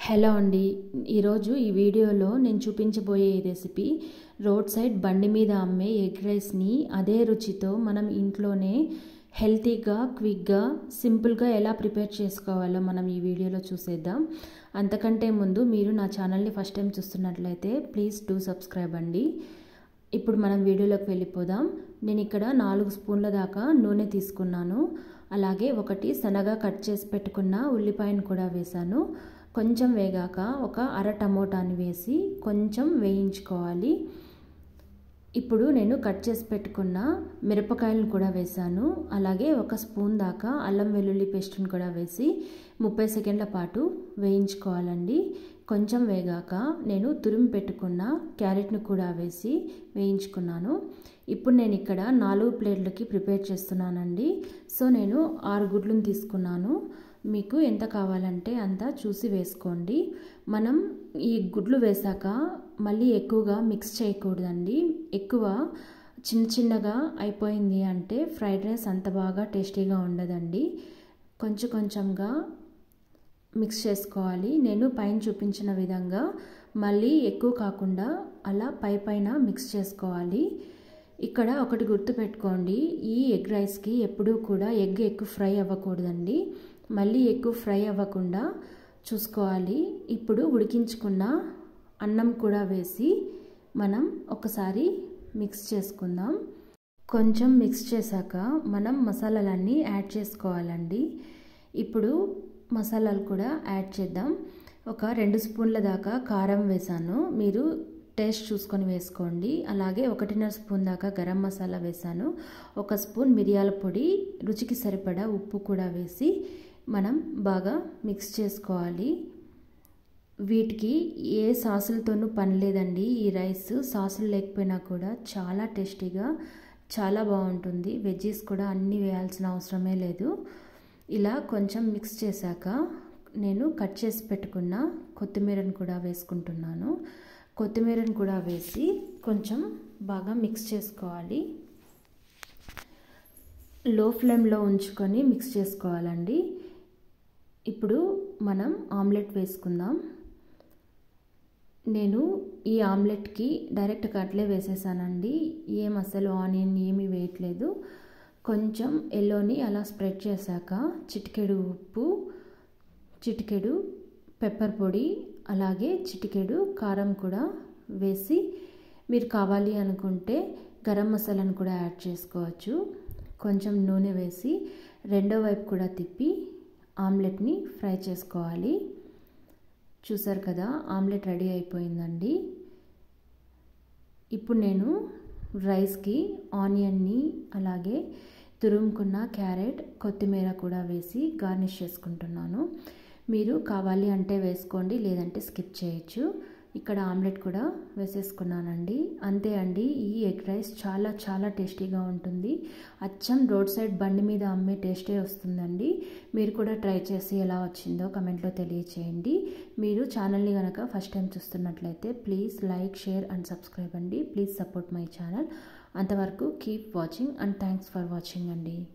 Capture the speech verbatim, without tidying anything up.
Hello అండి, ఈరోజు ఈ వీడియోలో నేను చూపించబోయే రెసిపీ రోడ్ సైడ్ బండి మీద అమ్మే ఎగ్ రైస్ని అదే రుచితో మనం ఇంట్లోనే హెల్తీగా, క్విక్గా, సింపుల్గా ఎలా ప్రిపేర్ చేసుకోవాలో మనం ఈ వీడియోలో చూసేద్దాం. అంతకంటే ముందు మీరు నా ఛానల్ని ఫస్ట్ టైం చూస్తున్నట్లయితే ప్లీజ్ డూ సబ్స్క్రైబ్ అండి. ఇప్పుడు మనం వీడియోలోకి వెళ్ళిపోదాం. నేను ఇక్కడ నాలుగు స్పూన్ల దాకా నూనె తీసుకున్నాను. అలాగే ఒకటి సన్నగా కట్ చేసి పెట్టుకున్న ఉల్లిపాయను కూడా వేశాను. కొంచెం వేగాక ఒక అర టమోటాని వేసి కొంచెం వేయించుకోవాలి. ఇప్పుడు నేను కట్ చేసి పెట్టుకున్న మిరపకాయలను కూడా వేశాను. అలాగే ఒక స్పూన్ దాకా అల్లం వెల్లుల్లి పేస్ట్ని కూడా వేసి ముప్పై సెకండ్ల పాటు వేయించుకోవాలండి. కొంచెం వేగాక నేను తురిమి పెట్టుకున్న క్యారెట్ను కూడా వేసి వేయించుకున్నాను. ఇప్పుడు నేను ఇక్కడ నాలుగు ప్లేట్లకి ప్రిపేర్ చేస్తున్నానండి. సో నేను ఆరు గుడ్లను తీసుకున్నాను. మీకు ఎంత కావాలంటే అంత చూసి వేసుకోండి. మనం ఈ గుడ్లు వేసాక మళ్ళీ ఎక్కువగా మిక్స్ చేయకూడదండి. ఎక్కువ చిన్న చిన్నగా అయిపోయింది అంటే ఫ్రైడ్ రైస్ అంత బాగా టేస్టీగా ఉండదండి. కొంచెం కొంచెంగా మిక్స్ చేసుకోవాలి. నేను పైన చూపించిన విధంగా మళ్ళీ ఎక్కువ కాకుండా అలా పై పైన మిక్స్ చేసుకోవాలి. ఇక్కడ ఒకటి గుర్తుపెట్టుకోండి, ఈ ఎగ్ రైస్కి ఎప్పుడూ కూడా ఎగ్ ఎక్కువ ఫ్రై అవ్వకూడదండి. మళ్ళీ ఎక్కువ ఫ్రై అవ్వకుండా చూసుకోవాలి. ఇప్పుడు ఉడికించుకున్న అన్నం కూడా వేసి మనం ఒకసారి మిక్స్ చేసుకుందాం. కొంచెం మిక్స్ చేశాక మనం మసాలాలన్నీ యాడ్ చేసుకోవాలండి. ఇప్పుడు మసాలాలు కూడా యాడ్ చేద్దాం. ఒక రెండు స్పూన్ల దాకా కారం వేసాను, మీరు టేస్ట్ చూసుకొని వేసుకోండి. అలాగే ఒకటిన్నర స్పూన్ దాకా గరం మసాలా వేసాను. ఒక స్పూన్ మిరియాల పొడి, రుచికి సరిపడా ఉప్పు కూడా వేసి మనం బాగా మిక్స్ చేసుకోవాలి. వీటికి ఏ సాసులతోనూ పని లేదండి. ఈ రైస్ సాసులు లేకపోయినా కూడా చాలా టేస్టీగా చాలా బాగుంటుంది. వెజ్జీస్ కూడా అన్నీ వేయాల్సిన అవసరమే లేదు. ఇలా కొంచెం మిక్స్ చేశాక నేను కట్ చేసి పెట్టుకున్న కొత్తిమీరను కూడా వేసుకుంటున్నాను. కొత్తిమీరను కూడా వేసి కొంచెం బాగా మిక్స్ చేసుకోవాలి. లో ఫ్లేమ్లో ఉంచుకొని మిక్స్ చేసుకోవాలండి. ఇప్పుడు మనం ఆమ్లెట్ వేసుకుందాం. నేను ఈ ఆమ్లెట్కి డైరెక్ట్ అట్లే వేసేసానండి. ఏం అసలు ఆనియన్ ఏమీ వేయట్లేదు. కొంచెం ఎల్లోని అలా స్ప్రెడ్ చేశాక చిటికెడు ఉప్పు, చిటికెడు పెప్పర్ పొడి, అలాగే చిటికెడు కారం కూడా వేసి, మీరు కావాలి అనుకుంటే గరం మసాలాను కూడా యాడ్ చేసుకోవచ్చు. కొంచెం నూనె వేసి రెండో వైపు కూడా తిప్పి ఆమ్లెట్ని ఫ్రై చేసుకోవాలి. చూసారు కదా, ఆమ్లెట్ రెడీ అయిపోయిందండి. ఇప్పుడు నేను రైస్కి ఆనియన్ని అలాగే తురుముకున్న క్యారెట్, కొత్తిమీర కూడా వేసి గార్నిష్ చేసుకుంటున్నాను. మీరు కావాలి అంటే వేసుకోండి, లేదంటే స్కిప్ చేయొచ్చు. ఇక్కడ ఆమ్లెట్ కూడా వేసేసుకున్నానండి. అంతే అండి, ఈ ఎగ్ రైస్ చాలా చాలా టేస్టీగా ఉంటుంది. అచ్చం రోడ్ సైడ్ బండి మీద అమ్మే టేస్టే వస్తుందండి. మీరు కూడా ట్రై చేసి ఎలా వచ్చిందో కమెంట్లో తెలియచేయండి. మీరు ఛానల్ని కనుక ఫస్ట్ టైం చూస్తున్నట్లయితే please like, share and subscribe అండి. Please support my channel. అంతవరకు keep watching and thanks for watching అండి.